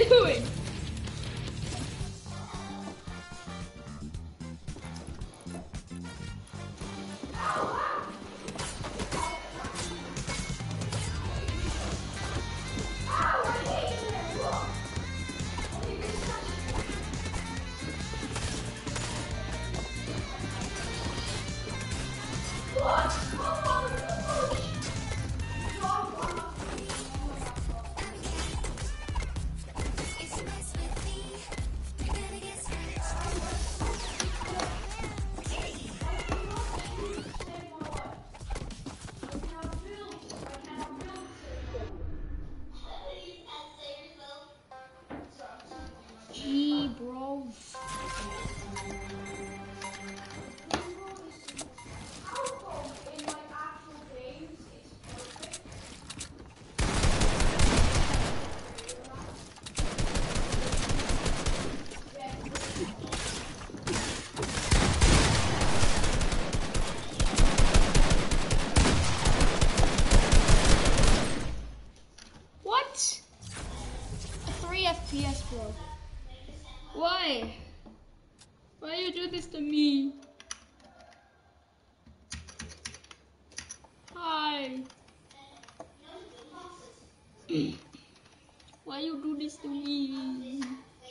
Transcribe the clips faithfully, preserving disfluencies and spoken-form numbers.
doing? Gee, bro. What? A three F P S, bro. Why? Why you do this to me? Hi. Why you do this to me?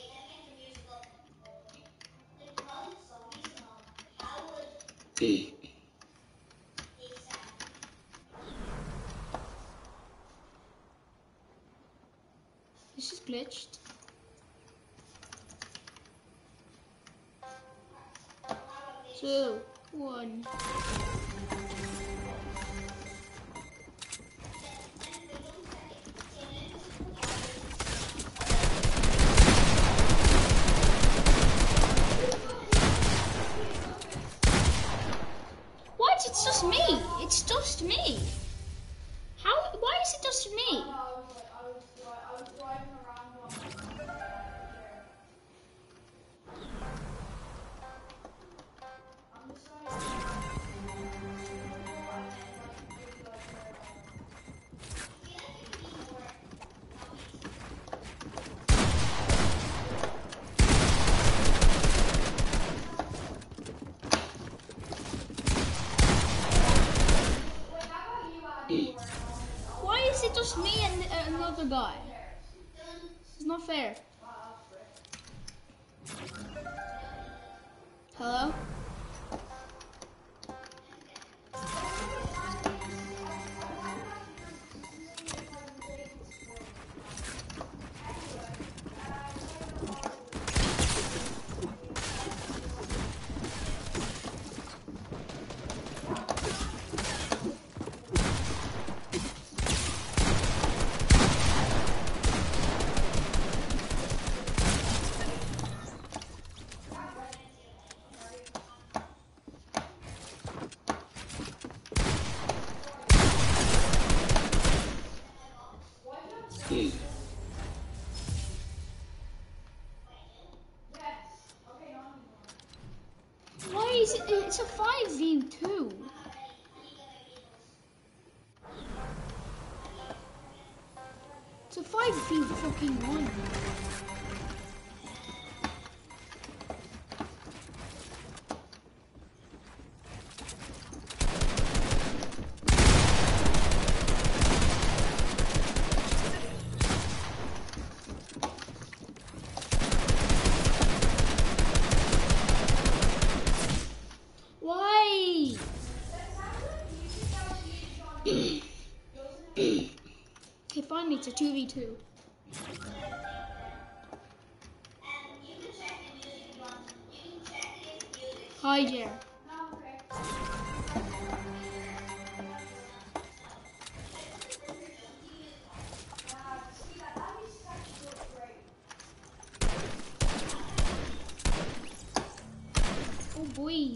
This is glitched. Two, one. What? It's just me. It's just me. How? Why is it just me? Why is it just me and uh, another guy? It's not fair. Hello? Why is it? It's a five v two. It's a five v fucking one. Why? Okay, finally it's a two v two. Hi, Jer. Oh, boys.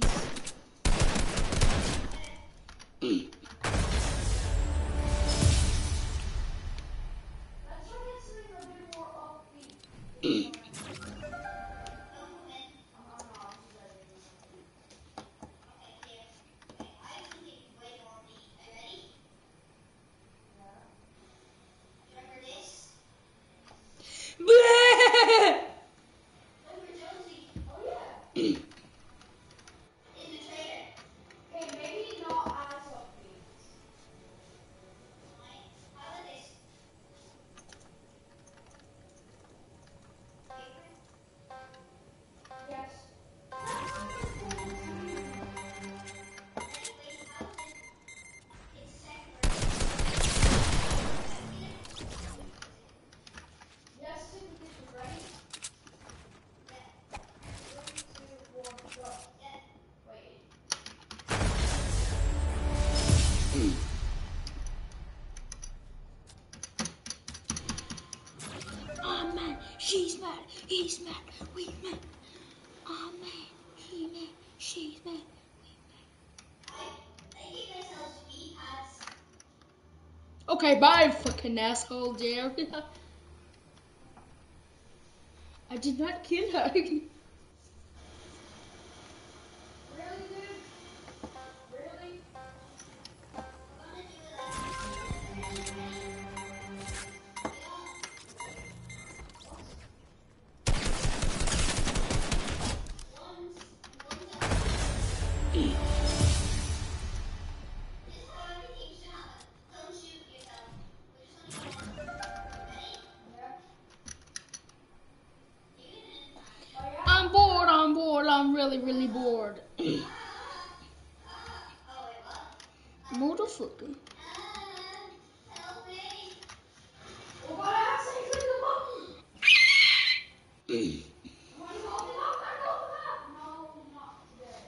He's mad, we mad. I'm mad, he mad, she's mad, we mad. Okay, bye, fucking asshole, Jerry. I did not kill her. Really, dude? Really? I'm bored, I'm bored, I'm really, really bored. Motherfucker. Oh, God, I accidentally clicked the button. Am I helping out? I'm helping out. No, not today.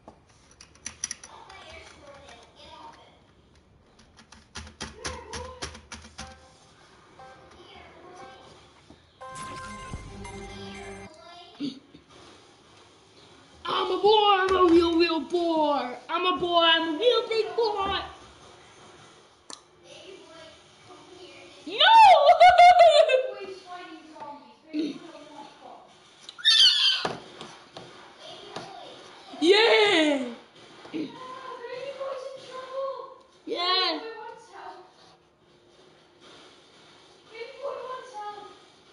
I'm a boy, I'm a real, real boy. I'm a boy, I'm a real big boy. No! Boys fighting zombies. Baby boy wants fun. Yeah! Ah, baby boy's in trouble. Yeah! Baby boy wants help. Baby boy wants help.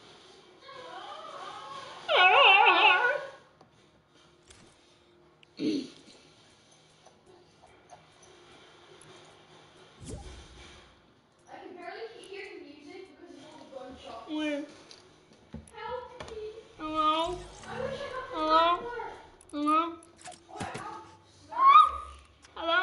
I can barely hear the music because of all the gunshots. Where? Help me. Hello? I wish I got the Hello? grappler. Hello? Oh, I have snipers. Hello?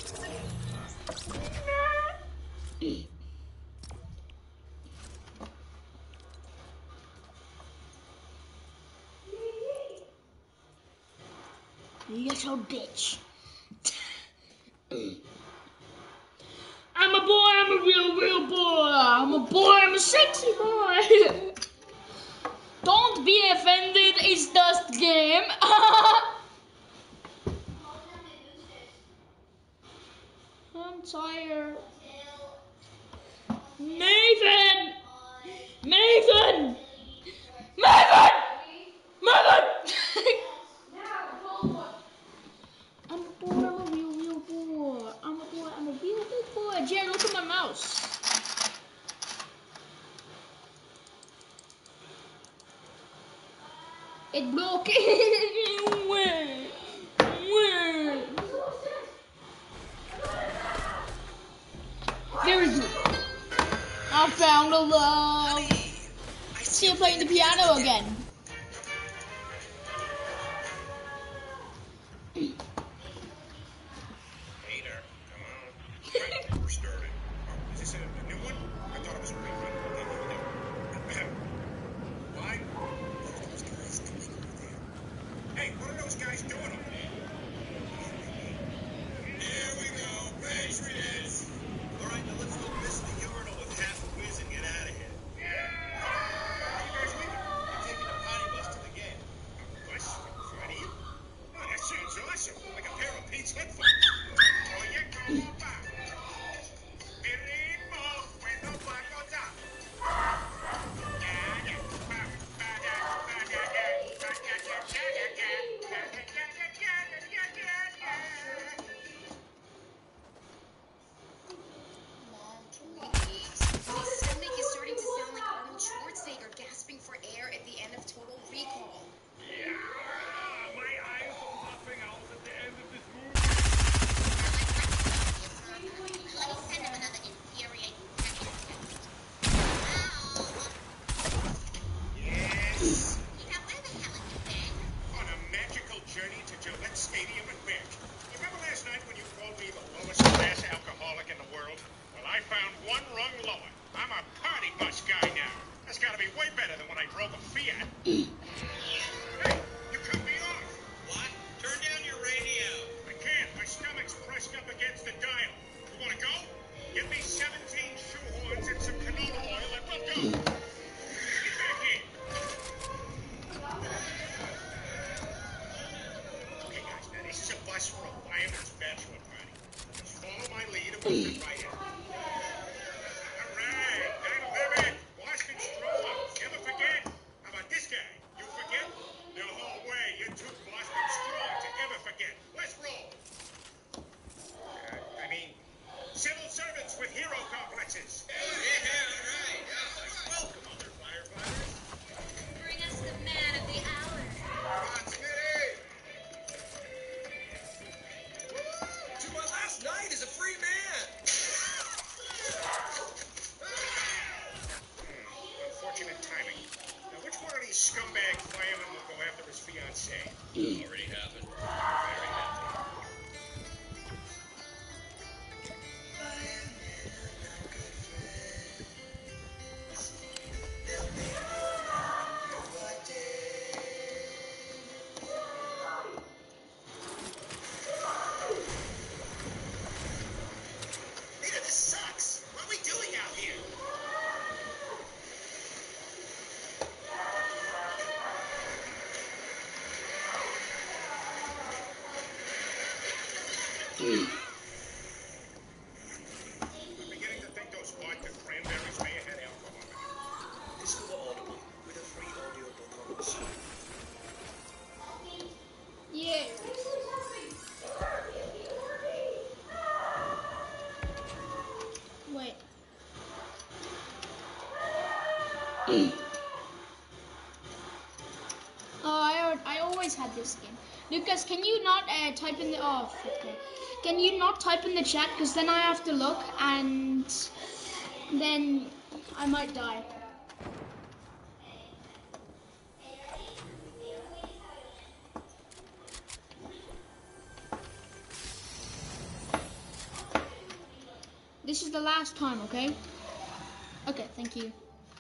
You little bitch. I'm a boy, I'm a real, real boy. I'm a boy, I'm a sexy boy. Don't be offended, it's just a game. I'm tired. Nathan! Nathan! Nathan! Nathan! Now, roll one. I'm a boy, I'm a real, real boy. I'm a boy, I'm a real big boy. Jared, look at my mouse. It broke. Where? Where? Very good. I found a love. See you playing the piano again. Hey there, come on. Right, we're starting. Oh, is this a, a new one? I thought it was a rerun. Okay, why? What are those guys doing over there? Hey, what are those guys doing over there? There we go, Patriots! All right, now let's go miss the urinal with half a whiz and get out of here. Yeah! Where are you guys leaving? I'm taking the potty bus to the game. Bus? Potty? Oh, that sounds awesome. Like a pair of Pete's headphones. Oye, ¿cómo va? Mi ritmo, cuando bajo ya. taxes. Oh, yeah, right. Yeah. Welcome, other firefighters. Bring us the man of the hour. Come on, Smitty. To my last night as a free man. Hmm, unfortunate timing. Now, which one of these scumbag firemen will go after his fiancée? Already happened. Very happy. Nita, this sucks. What are we doing out here? I'm beginning to think those vodka cranberries may have had alcohol in them. Discover Audible with a free audiobook on the site. Yeah. Wait. Oh, I, I always had this skin. Lucas, can you not uh, type in the... Oh, okay. Can you not type in the chat? Because then I have to look and then I might die. This is the last time, okay? Okay, thank you.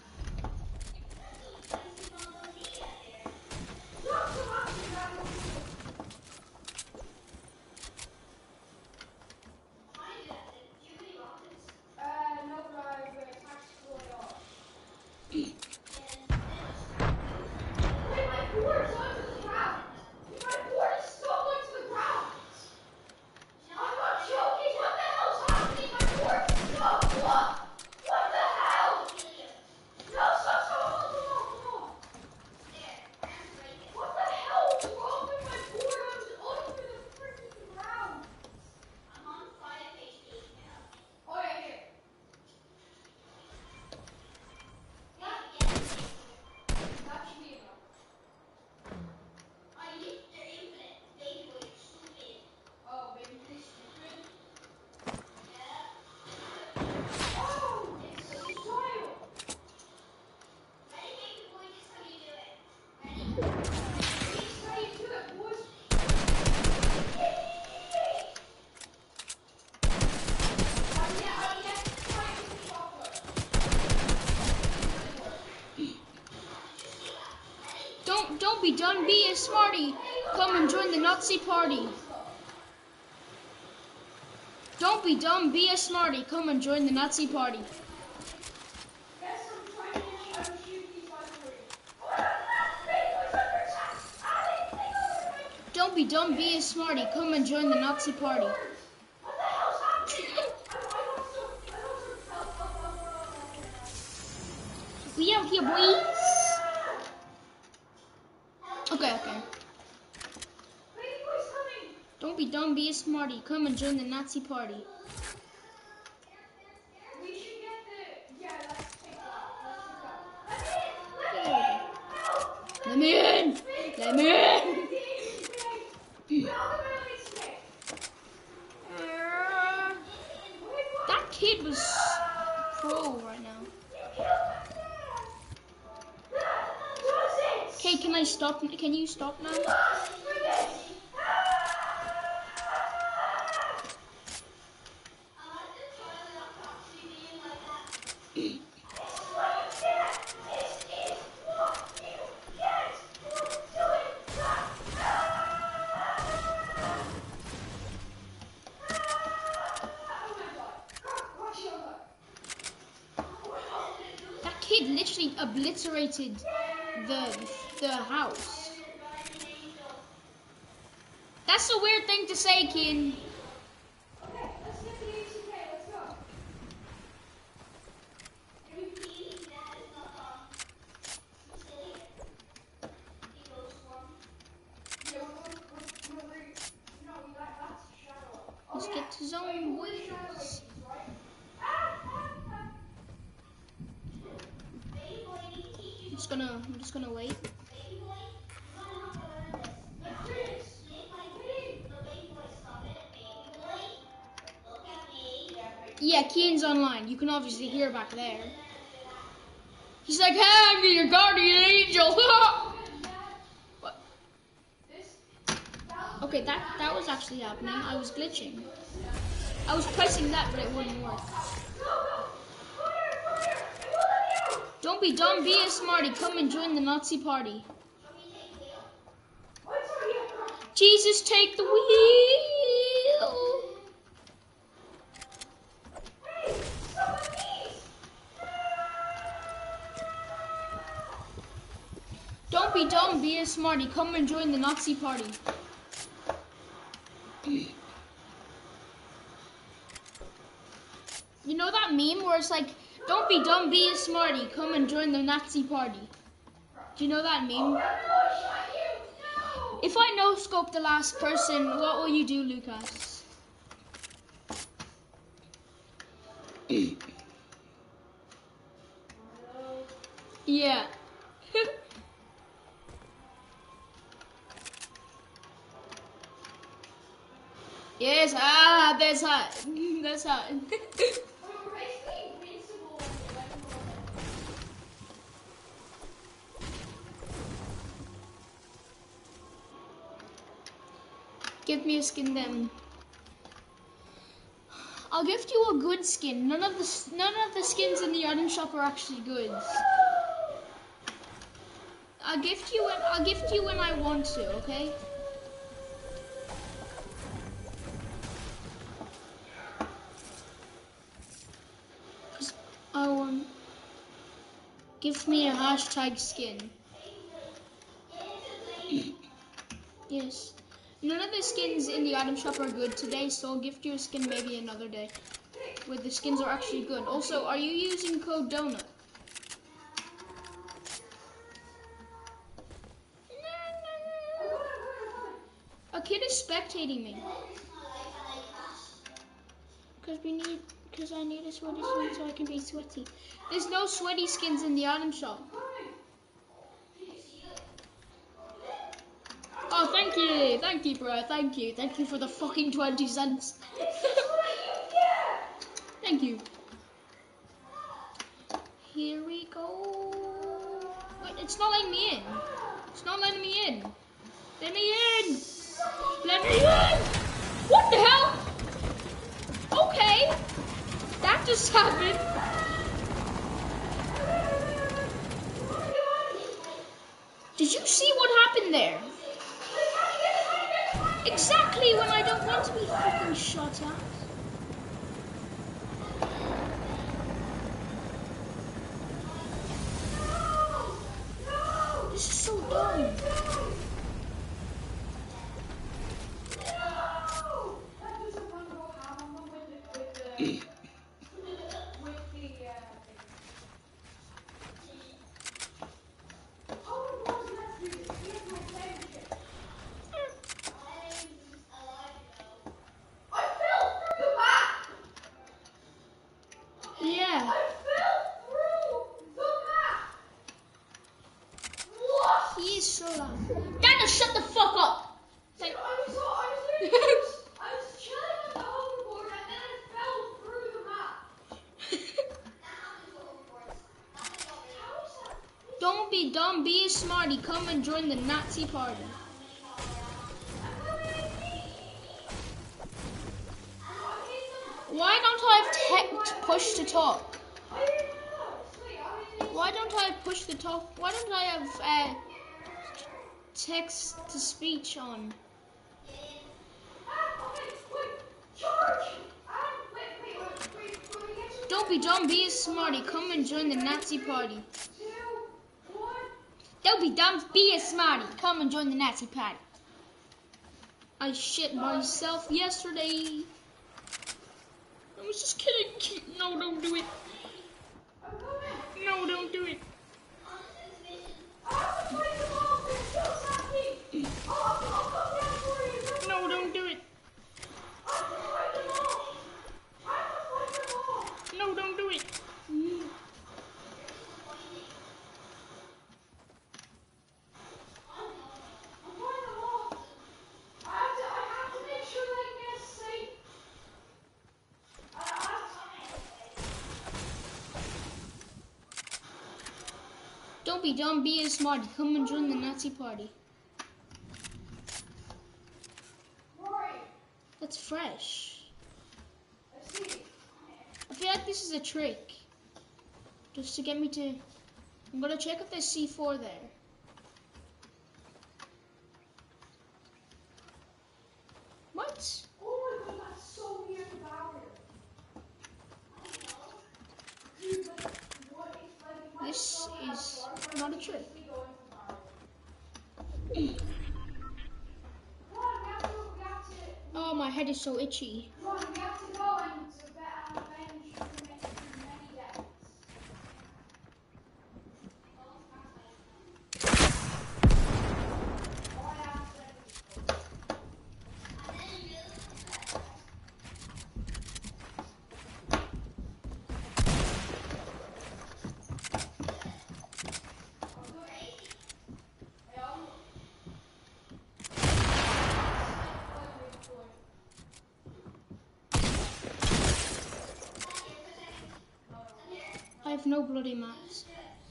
Don't don't be done. Be a smarty. Come and join the Nazi party. Don't be dumb. Be a smarty. Come and join the Nazi party. Don't be dumb. Be a smarty. Come and join the Nazi party. We out here, boys. Okay, okay. Don't be dumb, be a smarty. Come and join the Nazi party. We should get the... Yeah, let's take that. Let me in! Let me in! Uh, that kid was pro right now. Okay, can I stop? Can you stop now? That kid literally obliterated the the house. That's a weird thing to say, kid. Let's get to zone, boys. just gonna, I'm just gonna wait. Yeah, Kian's online. You can obviously hear back there. He's like, hey, I'm your guardian angel. What? Okay, that, that was actually happening. I was glitching. I was pressing that, but it wouldn't work. Don't be dumb, be a smarty. Come and join the Nazi party. Jesus, take the wheel. Don't be dumb, be a smarty. Come and join the Nazi party. You know that meme where it's like, don't be dumb, be a smarty. Come and join the Nazi party. Do you know that meme? If I no-scope the last person, what will you do, Lucas? Yeah. Yes, ah, that's hot. That's hot. Give me a skin then. I'll gift you a good skin. None of the none of the skins in the item shop are actually good. I'll gift you when I'll gift you when I want to, okay? Cause I want. Give me a hashtag skin. Yes. None of the skins in the item shop are good today, so I'll gift you a skin maybe another day. Where the skins are actually good. Also, are you using code donut? A kid is spectating me. Cause we need, cause I need a sweaty skin so I can be sweaty. There's no sweaty skins in the item shop. Oh, thank you, thank you, bro, thank you, thank you for the fucking twenty cents. Thank you. Here we go. Wait, it's not letting me in. It's not letting me in. Let me in. Let me in. What the hell? Okay. That just happened. Did you see what happened there? Exactly when I don't want to be fucking shot at. This is so dumb. Yeah. He is so loud. Daniel, shut the fuck up. Like, I was, I was, I was chilling on the hoverboard and then I fell through the map. don't be dumb, be a smarty. Come and join the Nazi party. Why don't I have te push to talk? Why don't I have push to talk? Why don't I have uh, text to speech on? Don't be dumb, be a smarty. Come and join the Nazi party. Don't be dumb, be a smarty. Come and join the Nazi party. I shit myself yesterday. I was just kidding. No, don't do it. No, don't do it. No, don't do it. No, don't do it. don't be dumb, be a smarty. Come and join the Nazi party. That's fresh. I feel like this is a trick. Just to get me to... I'm gonna check if there's C four there. What? Oh my god, that's so weird about it. This is not a trick. Oh, my head is so itchy. Come on, we have to go and avenge many deaths. I have no bloody mats.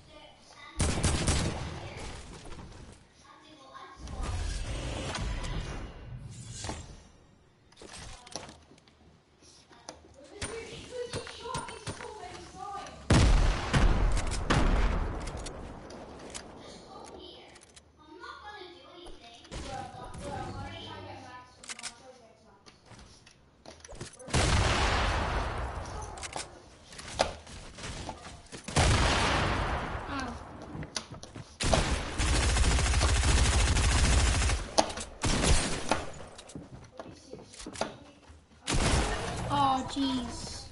Oh, jeez.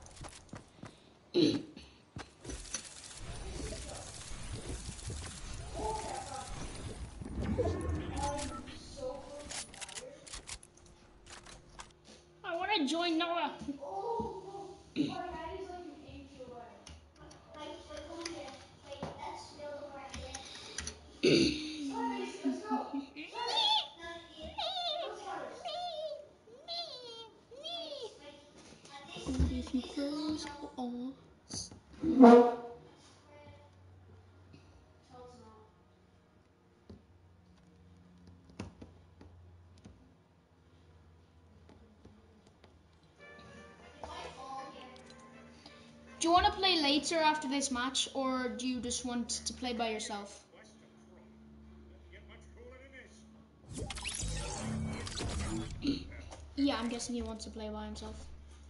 I want to join Noah. Oh, my head is like an inch away. Let's go. If you close all. Do you want to play later after this match, or do you just want to play by yourself? Yeah, I'm guessing he wants to play by himself.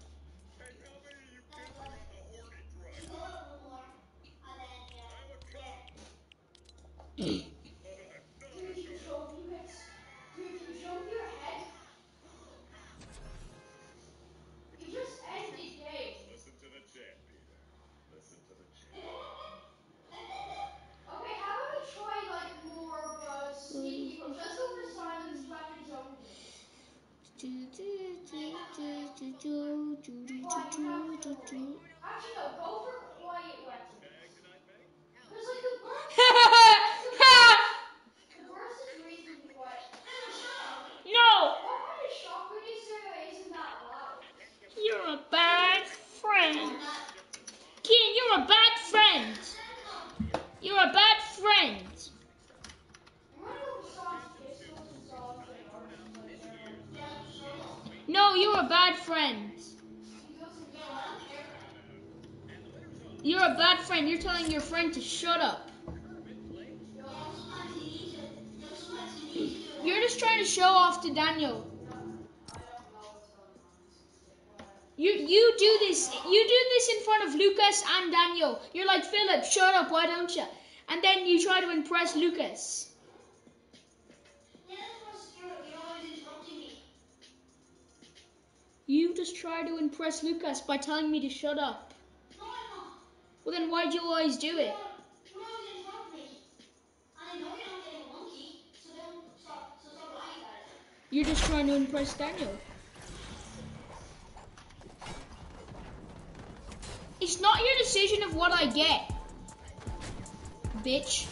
Dude, you jump, you get, dude, you jump your head. You just ended game. Listen to the chat, Peter. Listen to the chat. Okay, how about we try like more of a sneaky approach? Let's go for silence weapons only. Actually, no, go for quiet weapons. Because like the burst, the burst, the burst is reasonably quiet. No! What kind of shotgun is there that isn't that loud? You're a bad friend. Keenan, you're a bad friend. You're a bad friend. I'm gonna go for soft pistols and soft like arms like they're. No, you're a bad friend. He doesn't care. You're a bad friend. You're telling your friend to shut up. You're just trying to show off to Daniel. You you do this you do this in front of Lucas and Daniel. You're like, Philip, shut up, why don't you? And then you try to impress Lucas. You just try to impress Lucas by telling me to shut up. Well then why'd you always do it? You're just trying to impress Daniel. It's not your decision of what I get, bitch.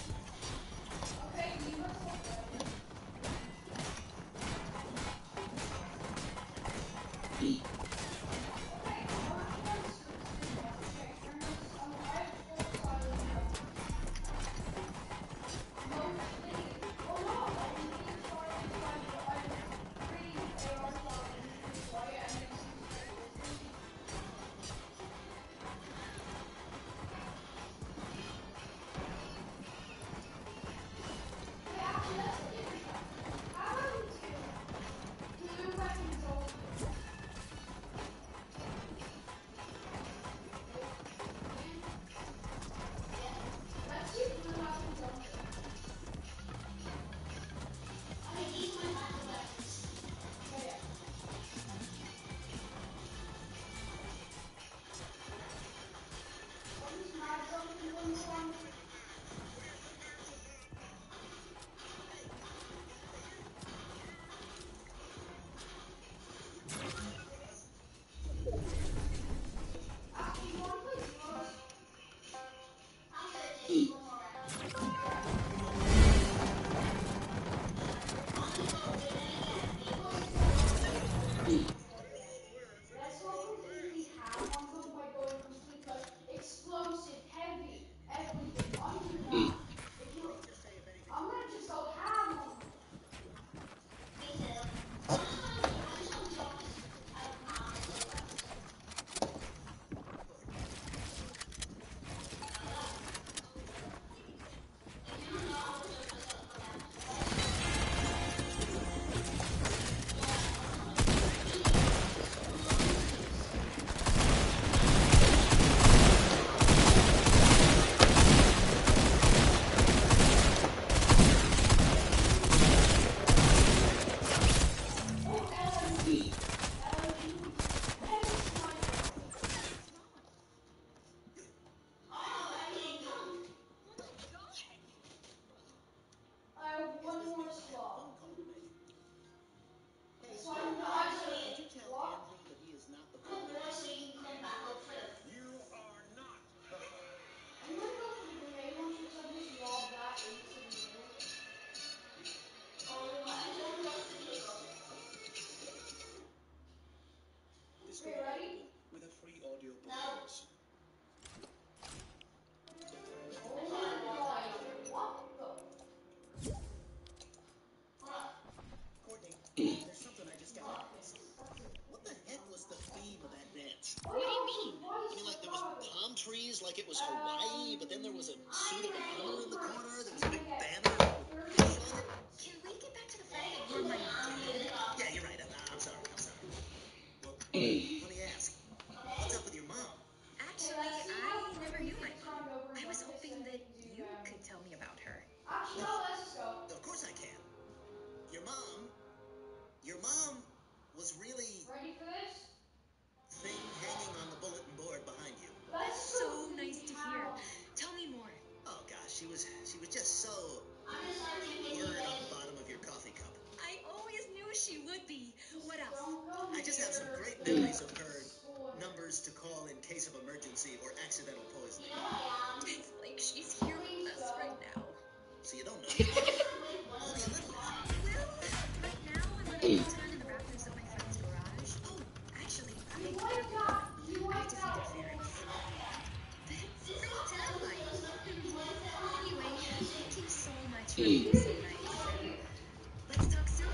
like it was Hawaii, but then there was a suit of armor in the corner. There was a big banner with fish on it. Can we get back to the fact that you're my dad? Yeah, you're right. I'm, I'm sorry. I'm sorry. Well, let me ask. What's up with your mom? Actually, I never knew my mom. I was hoping that you could tell me about her. Actually, no, let's just go. Of course I can. Your mom, your mom was really Ready for this? thing hanging on the bulletin board behind you. That's So nice to hear. Tell me more. Oh gosh, she was she was just so blurred on the bottom of your coffee cup. I always knew she would be. What else? I just have some great memories of her numbers to call in case of emergency or accidental poisoning. It's like she's here with us right now. So you don't know your mom? Only a little bit. Well, right now I'm on a full-time in the rafters of my friend's garage. Oh, actually, I I defeated fairies. That's pretty terrifying. Anyway, thank you so much for being so nice. Let's talk soon.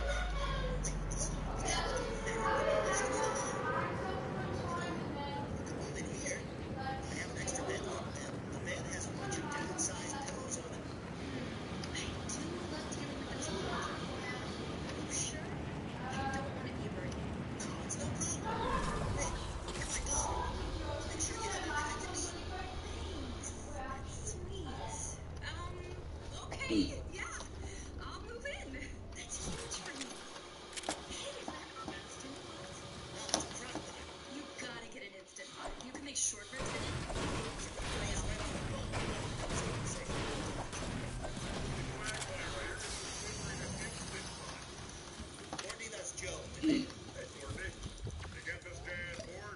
Move in here. I have an extra bedroom, and the bed has a bunch of different sized pillows on it. Hmm, I do love dealing with those children. Are you sure? I don't want to be a burden. No, it's no problem. Hey, you're my dog. Make sure you have everything you need. Thanks. That's sweet. Um, okay, yeah. I'll move in. That's huge for me. Hey, is that an instant pot? No, it's a crock pot. You gotta get an instant pot. You can make shortbreads in it. Everything is ready for me. Let's keep it safe. Courtney, that's Joe. Hey, Courtney. You get this dad board?